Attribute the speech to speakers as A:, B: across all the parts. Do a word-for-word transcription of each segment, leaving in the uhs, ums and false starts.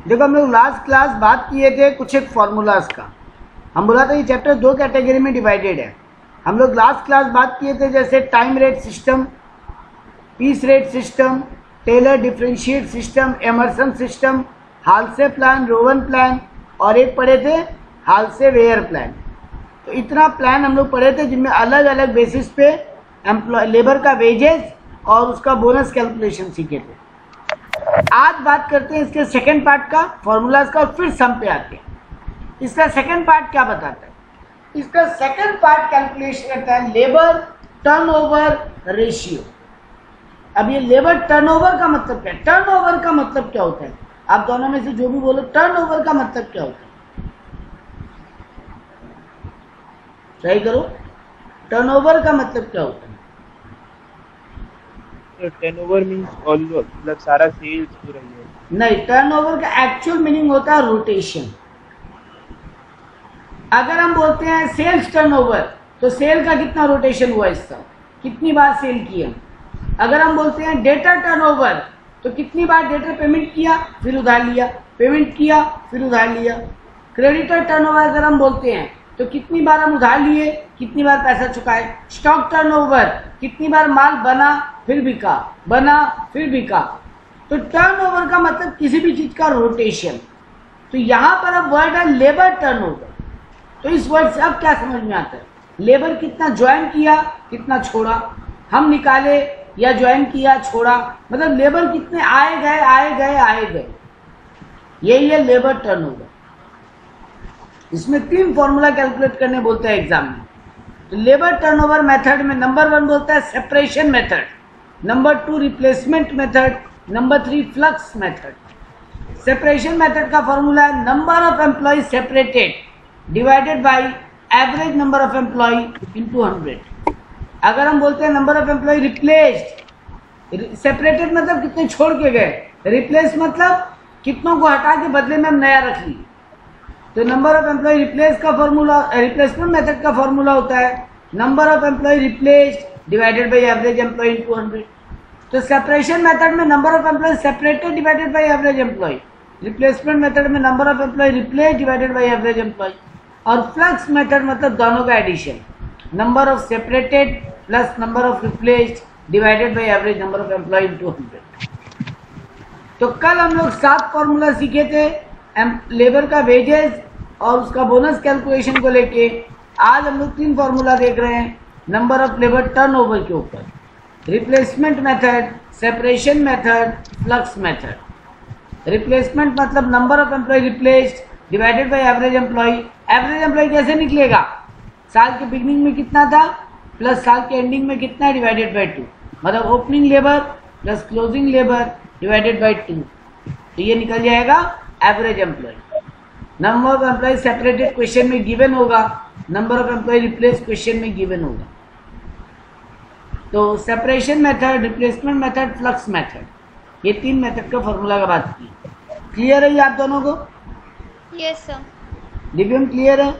A: देखो हम लोग लास्ट क्लास बात किए थे कुछ एक फॉर्मूलाज का। हम बोला था ये चैप्टर दो कैटेगरी में डिवाइडेड है। हम लोग लास्ट क्लास बात किए थे जैसे time rate system, piece rate system, Taylor differentiate system, Emerson system, Halsey plan, Rowan plan, और एक पढ़े थे हाल्से वेयर प्लान। तो इतना प्लान हम लोग पढ़े थे जिनमें अलग अलग बेसिस पे एम्प्लॉय लेबर का वेजेस और उसका बोनस कैलकुलेशन सीखे थे। आज बात करते हैं इसके सेकंड पार्ट का, फॉर्मूलाज का, और फिर सम पे आते हैं। इसका सेकंड पार्ट क्या बताता है? इसका सेकंड पार्ट कैलकुलेशन करता है लेबर टर्नओवर रेशियो। अब ये लेबर टर्नओवर का मतलब क्या है? टर्नओवर का मतलब क्या होता है? आप दोनों में से जो भी बोलो, टर्नओवर का मतलब क्या होता है? सही करो, टर्नओवर का मतलब क्या होता है?
B: टर्नओवर मींस ऑल, मतलब सारा सेल्स हो रही है।
A: नहीं, टर्नओवर का एक्चुअल मीनिंग होता है रोटेशन। अगर हम बोलते हैं सेल्स टर्नओवर, तो सेल का कितना रोटेशन हुआ, इसका कितनी बार सेल किया। अगर हम बोलते हैं डेटा टर्नओवर, तो कितनी बार डेटा पेमेंट किया फिर उधार लिया, पेमेंट किया फिर उधार लिया। क्रेडिटर टर्नओवर अगर हम बोलते हैं तो कितनी बार हम उधार लिए, कितनी बार पैसा चुकाए। स्टॉक टर्नओवर, कितनी बार माल बना फिर बिका, बना फिर बिका। तो टर्नओवर का मतलब किसी भी चीज का रोटेशन। तो यहां पर अब वर्ड है लेबर टर्नओवर। तो इस वर्ड से अब क्या समझ में आता है? लेबर कितना ज्वाइन किया, कितना छोड़ा, हम निकाले या ज्वाइन किया, छोड़ा, मतलब लेबर कितने आए गए आए गए आए गए, यही है लेबर टर्नओवर। इसमें तीन फॉर्मूला कैलकुलेट करने बोलते हैं एग्जाम में। तो लेबर टर्नओवर मेथड में नंबर वन बोलता है separation method, number two replacement method, number three flux method. Separation method का फॉर्मूला है number of employ separated divided by average number of employ into hundred. अगर हम बोलते हैं number of employ replaced, separated मतलब कितने छोड़ के गए, रिप्लेस मतलब कितनों को हटा के बदले में हम नया रख लिए। तो नंबर ऑफ एम्प्लॉय रिप्लेस का फॉर्मूला, रिप्लेसमेंट मेथड का फॉर्मूला होता है number of employ replaced divided by average employ into hundred. तो सेपरेशन मेथड में number of employ separated divided by average employ, replacement method में number of employ replaced divided by average employ, और flux method मतलब दोनों का addition, number of separated plus number of replaced divided by average number of employ into hundred. तो कल हम लोग सात फॉर्मूला सीखे थे लेबर का वेजेस और उसका बोनस कैलकुलेशन को लेके। आज हम लोग तीन फॉर्मूला देख रहे हैं नंबर ऑफ लेबर टर्नओवर के ऊपर, replacement method, separation method, flux method. Replacement मतलब number of employ replaced divided by average employ. Average employ कैसे निकलेगा? साल के बिगनिंग में कितना था प्लस साल के एंडिंग में कितना है डिवाइडेड बाय टू, मतलब opening labour plus closing labour divided by two. तो ये निकल जाएगा average employ. Number of employ separated question में गिवन होगा, number of employ replace question में गिवन होगा। तो separation method, replacement method, flux method, ये तीन मेथड का फॉर्मूला का बात की। क्लियर है ये आप दोनों को?
C: Yes sir.
A: दिव्यम क्लियर है?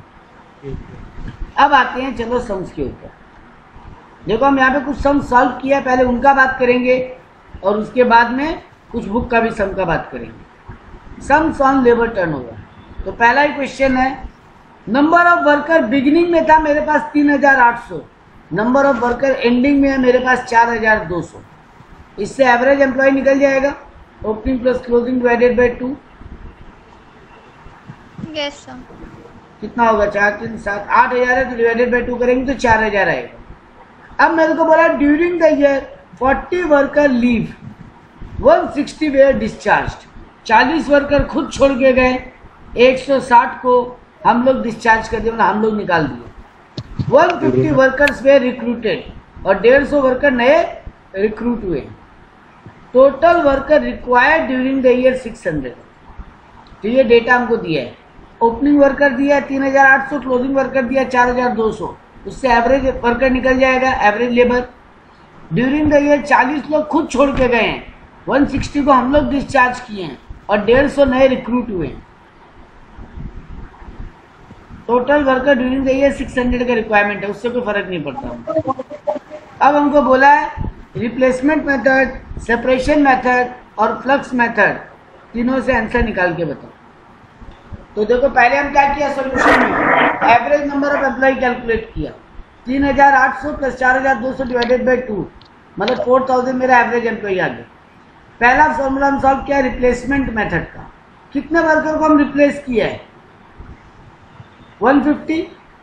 A: अब आते हैं चलो सम्स के ऊपर। देखो हम यहाँ पे कुछ सम सॉल्व किया, पहले उनका बात करेंगे और उसके बाद में कुछ बुक का भी सम का बात करेंगे। Sums on labour turnover. तो पहला ही क्वेश्चन है, नंबर ऑफ वर्कर बिगिनिंग में था मेरे पास तीन हजार आठ सौ, नंबर ऑफ वर्कर एंडिंग में है मेरे पास चार हजार दो सौ। इससे एवरेज एम्प्लॉय निकल जाएगा, opening plus closing divided by two.
C: Yes sir.
A: कितना होगा? चार तीन सात, आठ हजार है तो डिवाइडेड बाय टू करेंगे तो चार हजार आएगा। अब मेरे को बोला during the year forty worker leave, one sixty were discharged. चालीस वर्कर खुद छोड़ के गए, एक सौ साठ को हम लोग डिस्चार्ज कर दिए, मतलब हम लोग निकाल दिए। One fifty workers were recruited और डेढ़ सौ वर्कर नए रिक्रूट हुए। Total worker required during the year six hundred. तो ये डेटा हमको दिया है। ओपनिंग वर्कर दिया है तीन हजार आठ सौ, क्लोजिंग वर्कर दिया चार हजार दो सौ। उससे एवरेज वर्कर निकल जाएगा, average labour. During the year चालीस लोग खुद छोड़ के गए हैं, वन सिक्सटी को हम लोग डिस्चार्ज किए हैं और डेढ़ सौ नए रिक्रूट हुए। Total worker during the year six hundred का रिक्वायरमेंट है, उससे कोई फर्क नहीं पड़ता। अब हमको बोला है रिप्लेसमेंट मेथड, सेपरेशन मेथड और फ्लक्स मेथड, तीनों से आंसर निकाल के बताओ। तो देखो पहले हम क्या किया सॉल्यूशन में, average number of employ calculate किया। तीन हजार आठ सौ प्लस चार हजार दो सौ डिवाइडेड बाई टू, मतलब फोर थाउजेंड मेरा एवरेज एम्प्लॉय आ गया। पहला फॉर्मूला हम सॉल्व किया रिप्लेसमेंट मेथड का। कितने वर्कर को हम रिप्लेस किया है? वन फिफ्टी,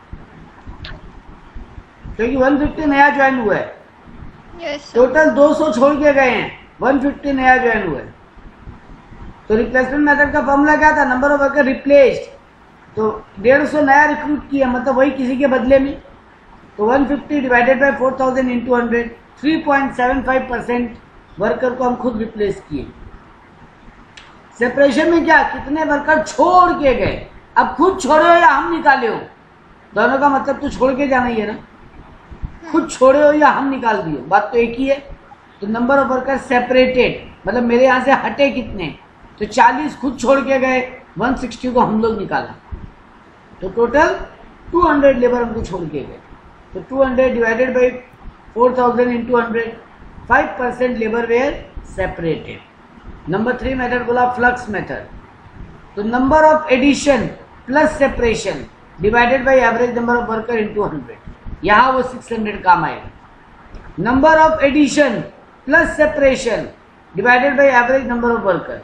A: क्योंकि वन फिफ्टी नया ज्वाइन हुआ है।
C: yes,
A: टोटल दो सौ छोड़ के गए हैं, वन फिफ्टी नया ज्वाइन हुआ है। तो रिप्लेसमेंट मेथड का फॉर्मूला क्या था? Number of worker replaced. तो डेढ़ सौ नया रिक्रूट किया, मतलब वही किसी के बदले में। तो one fifty divided by four thousand into hundred, three point seven five percent worker को हम खुद रिप्लेस किए। सेपरेशन में क्या, कितने वर्कर छोड़ के गए। अब खुद छोड़े हो या हम निकाले हो, दोनों का मतलब तो छोड़ के जाना ही है ना। खुद छोड़े हो या हम निकाल दिए, बात तो एक ही है। तो नंबर ऑफ वर्कर सेपरेटेड, मतलब मेरे यहाँ से हटे कितने, तो चालीस खुद छोड़ के गए, वन सिक्सटी को हम लोग निकाला। तो टोटल टू हंड्रेड लेबर हमको छोड़ के गए। तो two hundred divided by four thousand into hundred, five percent labour were separated. Number three method बोला फ्लक्स मेथड। तो number of addition plus separation divided by average number of worker into hundred, यहाँ वो six hundred काम आएगा। Number of addition plus separation divided by average number of worker,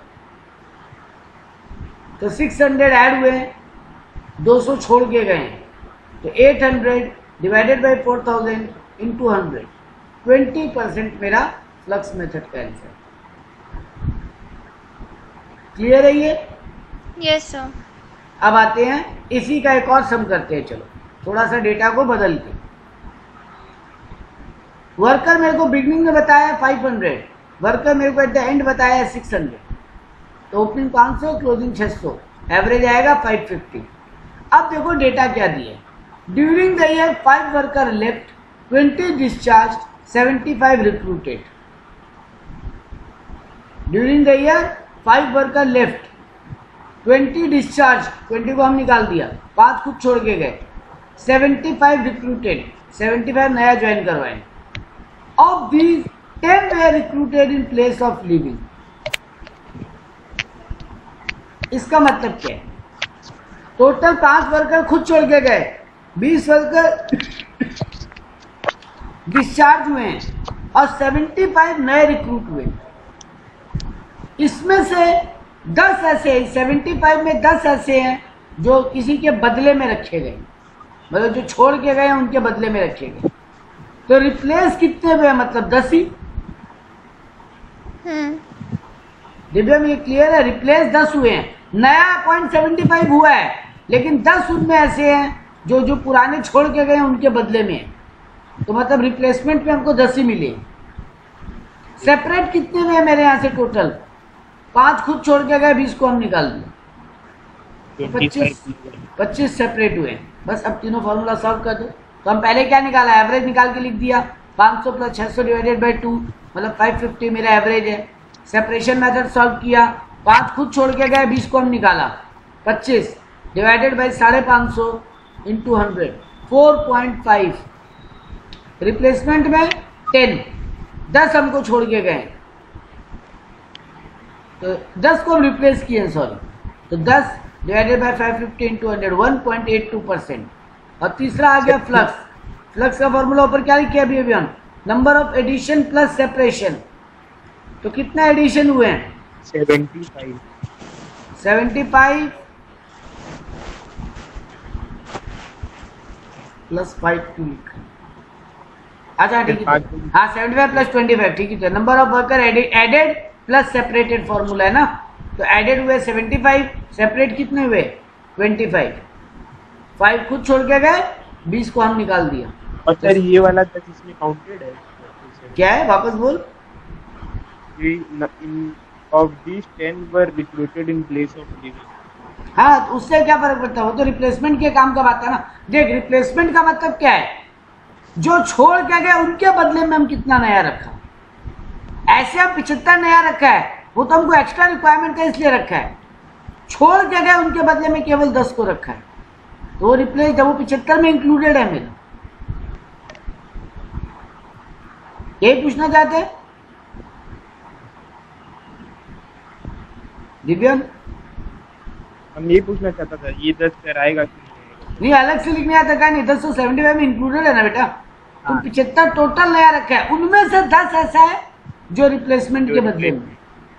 A: तो six hundred add हुए हैं, दो सौ छोड़ के गए हैं। तो eight hundred divided by four thousand into hundred, twenty percent मेरा फ्लक्स मेथड का आंसर। क्लियर है ये?
C: yes, sir.
A: अब आते हैं इसी का एक और सम करते हैं। चलो थोड़ा सा डेटा को बदल के। वर्कर मेरे को बिगनिंग में बताया फाइव हंड्रेड, वर्कर मेरे को एट द एंड बताया सिक्स हंड्रेड। तो ओपनिंग पाँच सौ, क्लोजिंग छह सौ, एवरेज आएगा फाइव फिफ्टी। अब देखो डेटा क्या दिया है। During the year five worker left, twenty discharge, seventy five recruited. During the year five worker left, twenty discharge, twenty को हम निकाल दिया, पांच खुद छोड़ के गए, seventy five recruited, seventy five नया ज्वाइन करवाए। Of these ten were recruited in place of leaving. इसका मतलब क्या है? टोटल पांच वर्कर खुद छोड़ के गए, बीस वर्कर डिस्चार्ज हुए हैं और सेवेंटी फाइव नए रिक्रूट हुए। इसमें से दस ऐसे, सेवेंटी फाइव में दस ऐसे हैं जो किसी के बदले में रखे गए, मतलब जो छोड़ के गए हैं उनके बदले में रखे गए। तो रिप्लेस कितने हुए? मतलब दस ही। दिव्या में ये क्लियर है? रिप्लेस दस हुए हैं, नया पॉइंट सेवेंटी फाइव हुआ है, लेकिन दस उनमें ऐसे हैं जो जो पुराने छोड़ के गए हैं उनके बदले में है। तो मतलब रिप्लेसमेंट में हमको दस ही मिले। सेपरेट कितने हुए मेरे यहाँ से? टोटल पांच खुद छोड़ के गए, बीस को हम निकाल दिए, पच्चीस पच्चीस सेपरेट हुए। बस अब तीनों फॉर्मूला सॉल्व कर दो। तो हम पहले क्या निकाला? एवरेज निकाल के लिख दिया, पाँच सौ प्लस छह सौ डिवाइडेड बाई टू, मतलब फाइव फिफ्टी मेरा एवरेज है। सेपरेशन मेथड सॉल्व किया, पांच खुद छोड़ के गए, बीस को हम निकाला, पच्चीस डिवाइडेड बाई साढ़े पाँच सौ into hundred, four point five. Replacement में टेन, दस हमको छोड़ के गए, तो दस को हम रिप्लेस किए, सॉरी। तो दस divided by five fifty into hundred, one point eight two percent. और तीसरा आ गया फ्लक्स। फ्लक्स का फॉर्मूला ऊपर क्या लिखे अभी अभी हम? Number of addition plus separation. तो कितना एडिशन हुए हैं?
B: Seventy five.
A: Seventy five plus five two लिखा। अच्छा ठीक है, हाँ seventy five plus twenty five, ठीक है। Number of worker added plus separated formula है ना। तो एडेड हुए सेवेंटी फाइव, सेपरेट कितने हुए? Twenty five. फाइव खुद छोड़ के गए, बीस को हम निकाल दिया।
B: और सर ये वाला दस इसमें काउंटेड है?
A: क्या है? वापस बोल।
B: Of this ten were recruited in place of leaving.
A: हाँ, तो उससे क्या फर्क पड़ता है? वो तो रिप्लेसमेंट के काम का बात है ना। देख, रिप्लेसमेंट का मतलब क्या है? जो छोड़ के गए उनके बदले में हम कितना नया रखा। ऐसे हम पिछहत्तर नया रखा है, वो तो हमको एक्स्ट्रा रिक्वायरमेंट है इसलिए रखा है। छोड़ के गए उनके बदले में केवल दस को रखा है, तो वो रिप्लेस जब वो पिछहत्तर में इंक्लूडेड है मेरा। यही पूछना चाहते हैं? दिव्यन
B: हम ये पूछना चाहता था, ये दस कर आएगा कि नहीं आएगा?
A: नहीं, अलग से लिखने आता क्या नहीं, दस तो सेवेंटी फाइव में इंक्लूडेड है ना बेटा। तुम
B: हाँ।
A: पिछहत्तर टोटल नया रखा है, उनमें से दस ऐसा है जो रिप्लेसमेंट
B: जो
A: के बदले में।
B: replacement।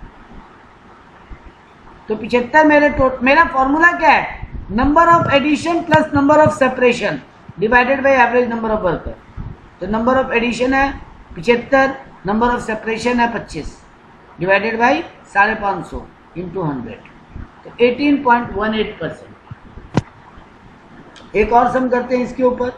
A: तो पिछहत्तर मेरे टोट मेरा फॉर्मूला क्या है, number of addition plus number of separation divided by average number of worker. तो नंबर ऑफ एडिशन है पिछहत्तर, नंबर ऑफ सेपरेशन है पच्चीस, डिवाइडेड बाई साढ़े पाँच सौ इंटू हंड्रेड, तो eighteen point one eight percent. एक और सम करते हैं इसके ऊपर,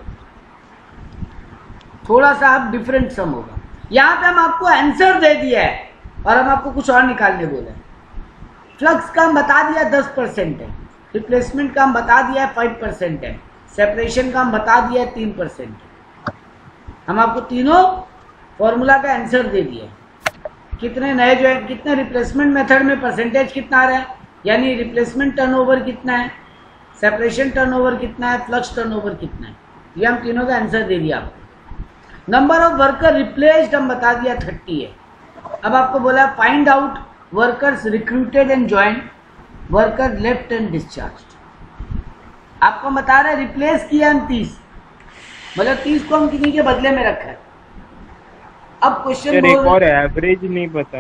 A: थोड़ा सा अब डिफरेंट सम होगा। यहाँ पे हम आपको आंसर दे दिया है और हम आपको कुछ और निकालने बोले हैं। फ्लक्स का हम बता दिया दस परसेंट है, रिप्लेसमेंट का हम बता दिया है फाइव परसेंट है, सेपरेशन का हम बता दिया है तीन परसेंट है। हम आपको तीनों फॉर्मूला का आंसर दे दिया है। कितने नए जो है, कितने रिप्लेसमेंट मेथड में परसेंटेज कितना आ रहा है, यानी रिप्लेसमेंट टर्नओवर कितना है, सेपरेशन टर्नओवर कितना है, फ्लक्स टर्नओवर कितना है, ये हम तीनों का आंसर दे दिया आपको। नंबर ऑफ वर्कर रिप्लेस्ड हम बता दिया थर्टी है। अब आपको बोला find out workers recruited and join, worker left and discharge. आपको बता रहे रिप्लेस किया हम तीस, मतलब तीस को हम किसी के बदले में रखा है। अब क्वेश्चन
B: सर एक और एवरेज नहीं पता,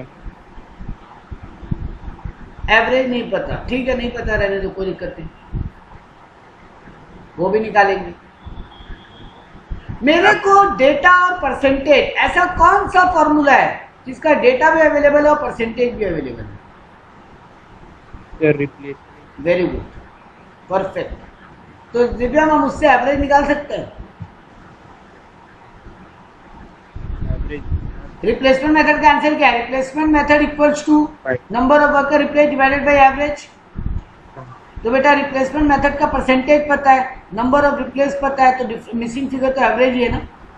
A: एवरेज नहीं पता, ठीक है नहीं पता रहने दो, कोई दिक्कत नहीं, वो भी निकालेंगे। मेरे को डेटा और परसेंटेज, ऐसा कौन सा फॉर्मूला है जिसका डेटा भी अवेलेबल है और परसेंटेज भी अवेलेबल है?
B: Sir replacement.
A: Very good, perfect. तो दिव्या हम उससे एवरेज निकाल सकते हैं।
B: एवरेज
A: रिप्लेसमेंट मेथड का आंसर क्या है, replacement method equals to number of worker replace divided by average. तो बेटा रिप्लेसमेंट मेथड का परसेंटेज पता है, नंबर ऑफ रिप्लेस पता है, तो मिसिंग फिगर तो एवरेज ही है ना।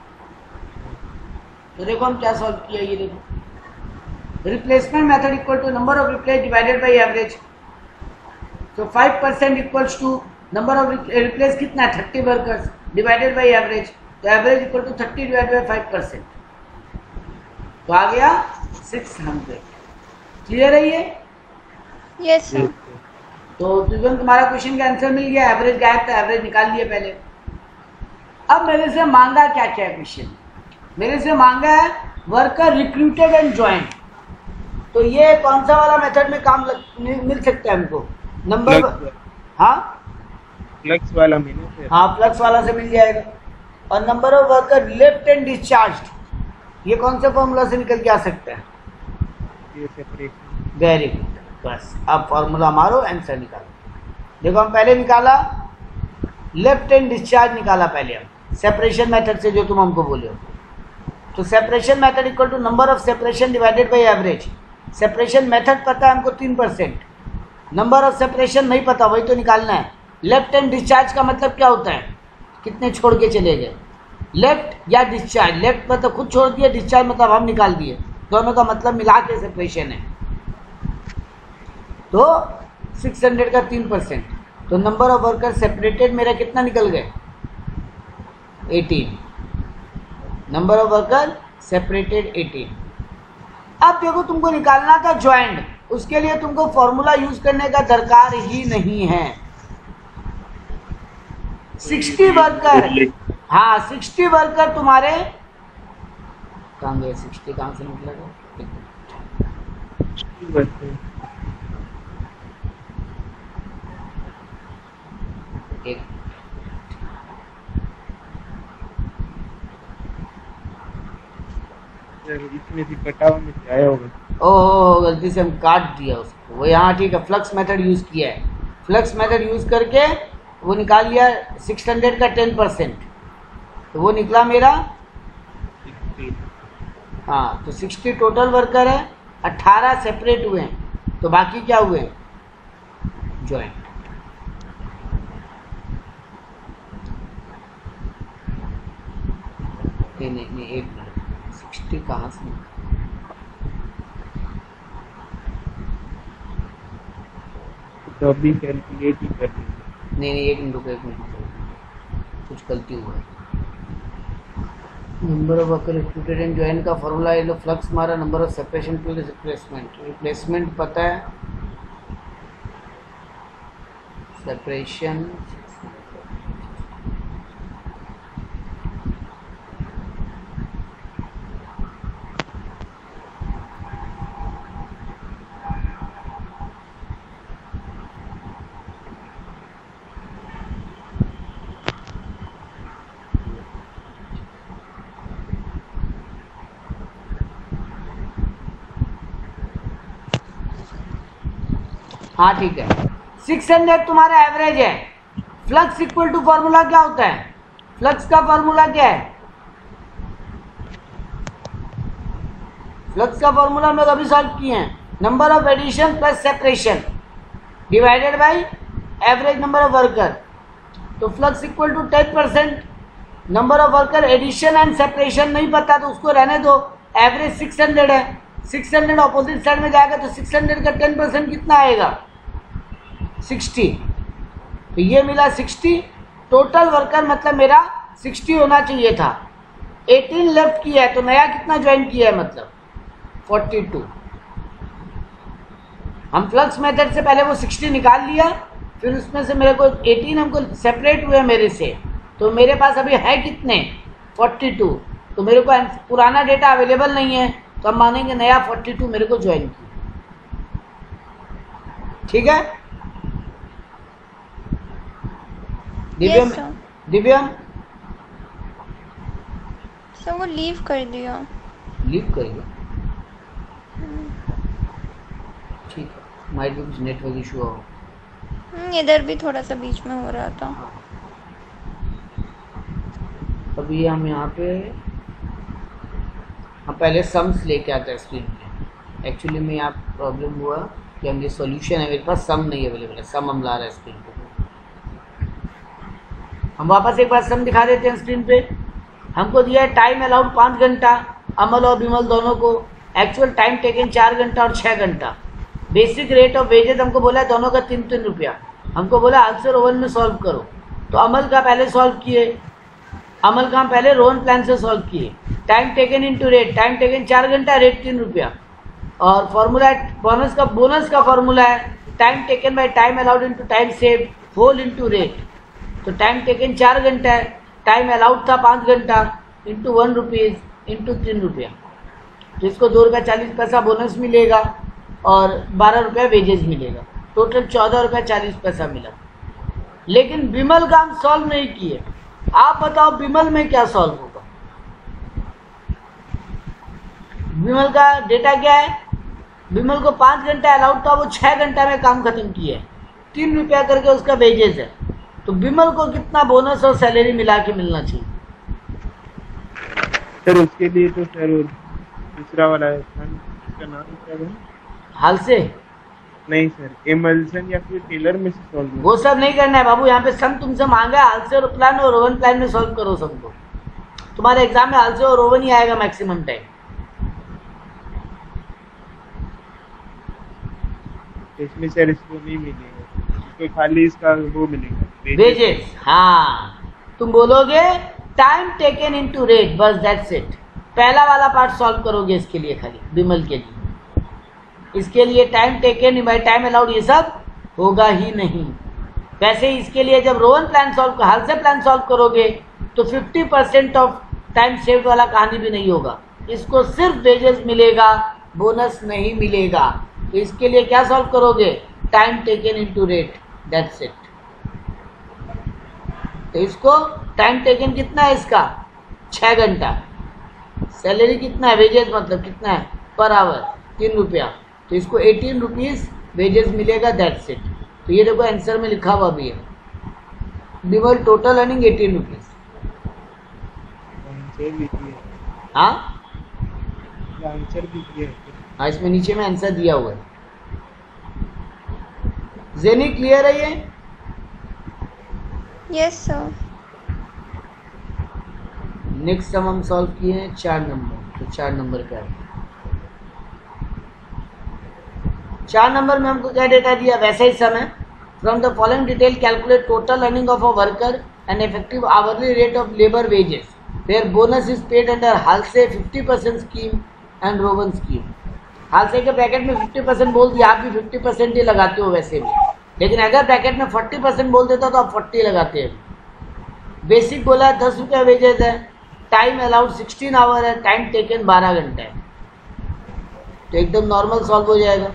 A: तो देखो हम क्या सॉल्व किया, ये देखो replacement method equal to number of replace divided by average. तो five percent equals to number of replace कितना है, thirty workers divided by average, तो average equal to thirty divided by five percent, तो आ गया सिक्स हंड्रेड। क्लियर है ये?
C: Yes, sir.
A: तो तुझे तुम्हारा क्वेश्चन का आंसर मिल गया, एवरेज गायब था, एवरेज निकाल लिया पहले। अब मेरे से मांगा क्या क्या क्वेश्चन, मेरे से मांगा है वर्कर रिक्रूटेड एंड ज्वाइन। तो ये कौन सा वाला मेथड में काम लग, मिल सकता है हमको, नंबर, हाँ
B: फ्लक्स वाला मैंने सर।
A: हाँ फ्लक्स वाला से मिल जाएगा। और number of worker left and discharge, ये कौन से फॉर्मूला से निकल के आ सकता है?
B: ये सेपरेशन।
A: वेरी गुड, बस अब फॉर्मूला मारो, आंसर निकालो। देखो हम पहले निकाला लेफ्ट एंड डिस्चार्ज, निकाला पहले हम सेपरेशन मेथड से जो तुम हमको बोले हो। तो separation method equal to number of separation divided by average. Separation method पता है हमको तीन परसेंट, नंबर ऑफ सेपरेशन नहीं पता, वही तो निकालना है। लेफ्ट एंड डिस्चार्ज का मतलब क्या होता है, कितने छोड़ के चले गए, लेफ्ट या डिस्चार्ज। लेफ्ट मतलब खुद छोड़ दिया, डिस्चार्ज मतलब हम निकाल दिए, दोनों का मतलब मिला के सेपरेशन है। तो सिक्स हंड्रेड का तीन परसेंट, तो नंबर ऑफ वर्कर सेपरेटेड मेरा कितना निकल गए, eighteen. Number of worker separated eighteen. अब देखो तुमको निकालना था ज्वाइंट, उसके लिए तुमको फॉर्मूला यूज करने का दरकार ही नहीं है। सिक्सटी वर्कर, हाँ सिक्सटी वर्कर तुम्हारे कहाँ गए, सिक्सटी कहाँ से निकलेगा, एक
B: इसमें से कटा हुआ में से आया होगा।
A: ओह गलती से हम काट दिया उसको, वो यहाँ ठीक है, फ्लक्स मेथड यूज किया है। फ्लक्स मेथड यूज करके वो निकाल लिया सिक्स हंड्रेड का टेन परसेंट, तो वो निकला मेरा, हाँ तो सिक्सटी टोटल वर्कर है, अट्ठारह सेपरेट हुए हैं, तो बाकी क्या हुए, ज्वाइंट। नहीं नहीं नहीं एक मिनट, सिक्सटी कहाँ से निकला,
B: तो अभी कैलकुलेट ही कर लीजिए।
A: नहीं नहीं एक मिनट रुको, एक मिनट कुछ गलती हुआ है। Number of worker recruited and join का फॉर्मूला ये लो, फ्लक्स मारा, number of separation plus replacement. Replacement पता है सेपरेशन हाँ ठीक है, सिक्स हंड्रेड तुम्हारा एवरेज है। फ्लक्स इक्वल टू फॉर्मूला क्या होता है? फ्लक्स का फॉर्मूला क्या है? फ्लक्स का फॉर्मूला हम लोग अभी सॉल्व किए हैं, number of addition plus separation divided by average number of worker. तो flux equal to ten percent, number of worker addition and separation नहीं पता तो उसको रहने दो, एवरेज सिक्स हंड्रेड है, सिक्स हंड्रेड ऑपोजिट साइड में जाएगा तो सिक्स हंड्रेड का टेन परसेंट कितना आएगा? सिक्सटी। तो ये मिला सिक्सटी, टोटल वर्कर मतलब मेरा सिक्सटी होना चाहिए था, एटीन लेफ्ट किया है तो नया कितना ज्वाइन किया है मतलब फोर्टी टू। हम फ्लक्स मेथड से पहले वो सिक्सटी निकाल लिया, फिर उसमें से मेरे को एटीन हमको सेपरेट हुए मेरे से, तो मेरे पास अभी है कितने? Forty two. तो मेरे को पुराना डेटा अवेलेबल नहीं है तो हम मानेंगे नया फोर्टी टू मेरे को ज्वाइन किया। ठीक है Divyam?
C: Yes, sir.
A: Divyam
C: sir वो लीव कर दिया।
A: लीव करेगा, ठीक है, माइट भी कुछ नेटवर्क इशू हो।
C: हम्म, इधर भी थोड़ा सा बीच में हो रहा था।
A: अभी हम यहाँ पे हम पहले सम्स लेके आते हैं स्क्रीन पे। एक्चुअली में यहाँ प्रॉब्लम हुआ कि हम ये सॉल्यूशन है, मेरे पास सम नहीं अवेलेबल है, सम हम ला रहे हैं स्क्रीन पे। हम वापस एक बार सम दिखा देते हैं स्क्रीन पे। हमको दिया है टाइम अलाउड पाँच घंटा, अमल और विमल दोनों को, एक्चुअल टाइम टेकन चार घंटा और छः घंटा। बेसिक रेट ऑफ वेजेस हमको बोला है दोनों का तीन तीन रुपया। हमको बोला आल्सो रोवन में सॉल्व करो, तो अमल का पहले सॉल्व किए, अमल का हम पहले रोवन प्लान से सॉल्व किए। Time taken into rate, time taken चार घंटा, रेट तीन रुपया। और फॉर्मूला बोनस का बोनस का फॉर्मूला है time taken by time allowed into time save whole into rate. तो टाइम टेकन चार घंटा है, टाइम अलाउड था पाँच घंटा, इंटू वन रुपीज़ इंटू तीन रुपया। तो इसको दो रुपया चालीस पैसा बोनस मिलेगा और बारह रुपया वेजेस मिलेगा, टोटल चौदह रुपया चालीस पैसा मिला। लेकिन विमल का हम सॉल्व नहीं किए। आप बताओ विमल में क्या सॉल्व होगा? विमल का डेटा क्या है? विमल को पाँच घंटा अलाउड था, वो छः घंटा में काम खत्म किया है, तीन रुपया करके उसका वेजेस है। तो विमल को कितना बोनस और सैलरी मिला के मिलना चाहिए?
B: सर उसके लिए तो सर दूसरा वाला है, उसका नाम क्या है?
A: हाल से
B: नहीं सर, एमल्सन या फिर टेलर में से सॉल्व।
A: वो सब नहीं करना है बाबू, यहाँ पे सम तुमसे मांगा है, हाल से और प्लान और रोवन प्लान में सॉल्व करो सम को। तुम्हारे एग्जाम में हाल से और रोवन ही आएगा मैक्सिमम टाइम।
B: इसमें सर इसको नहीं मिलेगा, इसको खाली इसका वो मिलेगा
A: वेजेस। हाँ तुम बोलोगे टाइम टेकन इनटू रेट, बस दैट्स इट। पहला वाला पार्ट सॉल्व करोगे इसके लिए, खाली विमल के लिए। इसके लिए time taken by time allowed ये सब होगा ही नहीं। वैसे ही इसके लिए जब रोवन प्लान सॉल्व हाल से प्लान सॉल्व करोगे तो fifty percent of time saved वाला कहानी भी नहीं होगा, इसको सिर्फ वेजेस मिलेगा, बोनस नहीं मिलेगा। तो इसके लिए क्या सॉल्व करोगे? Time taken into rate, that's it. तो इसको टाइम टेकन कितना है इसका? छः घंटा। सैलरी कितना है? वेजेस मतलब कितना है पर आवर? तीन रुपया। तो इसको एटीन रुपीज़ वेजेस मिलेगा, दैट्स इट। तो ये देखो आंसर में लिखा हुआ भी है, Vimal total earning eighteen rupees. हाँ
B: आंसर भी दिया है।
A: हाँ इसमें नीचे में आंसर दिया हुआ है। जेनी क्लियर है ये?
C: Yes sir.
A: नेक्स्ट सम हम सॉल्व किए हैं चार नंबर। तो चार नंबर का है, चार नंबर में हमको क्या डेटा दिया? वैसा ही सम है। From the following detail calculate total earning of a worker and effective hourly rate of labour wages where bonus is paid under Halsey fifty percent scheme and Rowan scheme. Halsey के bracket में fifty percent बोल दिया, आप भी fifty percent ही लगाते हो वैसे भी। लेकिन अगर ब्रैकेट में फोर्टी परसेंट बोल देता तो आप फोर्टी लगाते हैं। बेसिक बोला है दस रुपया वेजेस है, टाइम अलाउड सिक्सटीन आवर है, टाइम टेकन बारह घंटे है, तो एकदम नॉर्मल सॉल्व हो जाएगा।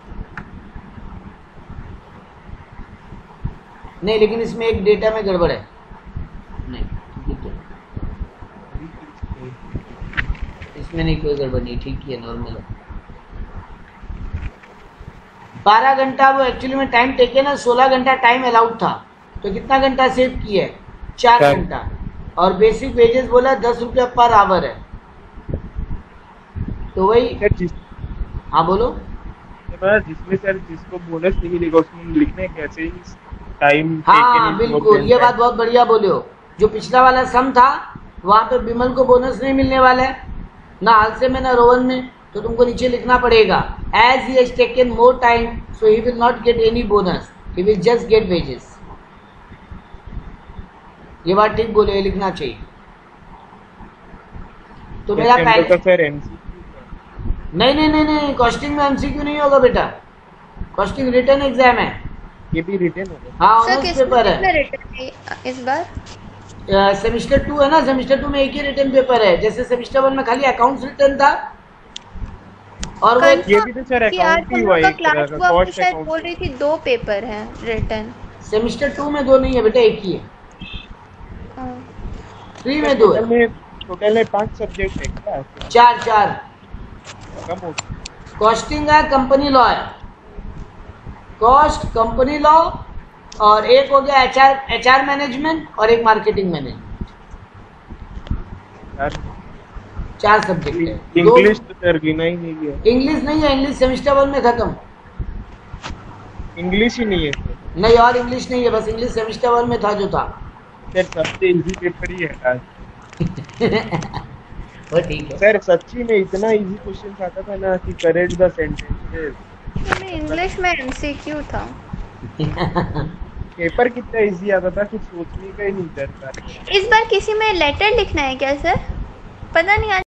A: नहीं, लेकिन इसमें एक डेटा में गड़बड़ है। नहीं, इसमें नहीं, कोई गड़बड़ नहीं, ठीक ही है, नॉर्मल है। बारह घंटा वो एक्चुअली में टाइम टेकन है, सोलह घंटा टाइम अलाउड था, तो कितना घंटा सेव किया है? चार घंटा। और बेसिक वेजेस बोला दस रुपया पर आवर है, तो वही। हाँ बोलो।
B: जिसमें सर जिसको बोनस नहीं मिलेगा उसमें लिखने कैसे टाइम।
A: हाँ बिल्कुल, ये बात बहुत बढ़िया बोले हो। जो पिछला वाला सम था वहाँ पे बिमल को बोनस नहीं मिलने वाला है, ना हालसे में ना रोहन में, तो तुमको नीचे लिखना पड़ेगा as he has taken more time so he will not get any bonus, he will just get wages. ये बात ठीक बोले, ये लिखना चाहिए। तो मेरा पहले
B: सर एमसीक्यू
A: नहीं नहीं नहीं नहीं कॉस्टिंग में एमसीक्यू नहीं होगा बेटा, कॉस्टिंग रिटर्न एग्जाम है।
B: ये भी रिटर्न होगा?
A: हाँ
C: सर
A: ऑनर्स पेपर है
C: रिटर्न है इस बार।
A: सेमेस्टर टू है ना, सेमेस्टर टू में एक ही रिटर्न पेपर है, जैसे सेमेस्टर वन में खाली अकाउंट्स रिटर्न था। और वो
B: ये भी तो सर अकाउंट ही हुआ एक तरह का, कॉस्ट
C: शायद
B: अकाउंट।
C: बोल रही थी दो पेपर हैं रिटर्न।
A: सेमेस्टर टू में दो नहीं है बेटा, एक ही है। थ्री में दो है।
B: टोटल में टोटल में पांच सब्जेक्ट है क्या?
A: चार चार
B: कम हो।
A: कॉस्टिंग है, कंपनी लॉ है, कॉस्ट कंपनी लॉ, और एक हो गया एचआर एचआर मैनेजमेंट, और एक मार्केटिंग मैनेजमेंट।
B: यार
A: चार सब्जेक्ट है।
B: इंग्लिश तो सर गिना ही नहीं गया।
A: इंग्लिश नहीं है, इंग्लिश सेमेस्टर वन में खत्म।
B: इंग्लिश ही नहीं है सर।
A: नहीं और इंग्लिश नहीं है, बस इंग्लिश सेमेस्टर वन में था जो था।
B: सर सबसे इजी पेपर ही है आज।
A: वो ठीक है
B: सर, सच्ची में इतना इजी क्वेश्चन आता था ना कि करेक्ट द सेंटेंसेस।
C: इंग्लिश में एमसीक्यू था।
B: पेपर कितना इजी आता था, कुछ सोचने का ही नहीं डर था।
C: इस बार किसी में लेटर लिखना है क्या सर? पता नहीं आज